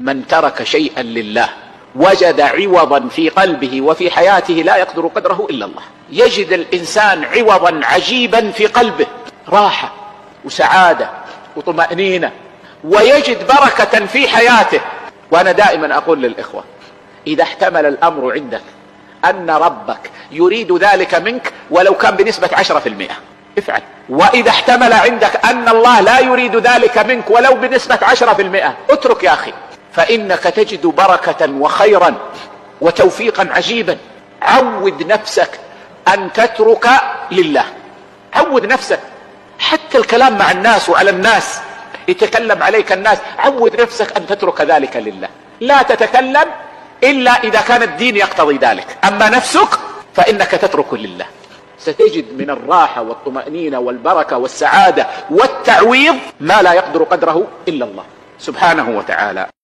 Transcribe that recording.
من ترك شيئا لله وجد عوضا في قلبه وفي حياته لا يقدر قدره إلا الله. يجد الإنسان عوضا عجيبا في قلبه، راحة وسعادة وطمأنينة، ويجد بركة في حياته. وأنا دائما أقول للإخوة، إذا احتمل الأمر عندك أن ربك يريد ذلك منك ولو كان بنسبة 10% افعل، وإذا احتمل عندك أن الله لا يريد ذلك منك ولو بنسبة 10% اترك يا أخي، فإنك تجد بركة وخيرا وتوفيقا عجيبا. عود نفسك أن تترك لله، عود نفسك. حتى الكلام مع الناس وعلى الناس يتكلم عليك الناس، عود نفسك أن تترك ذلك لله. لا تتكلم إلا إذا كان الدين يقتضي ذلك، أما نفسك فإنك تترك لله. ستجد من الراحة والطمأنينة والبركة والسعادة والتعويض ما لا يقدر قدره إلا الله سبحانه وتعالى.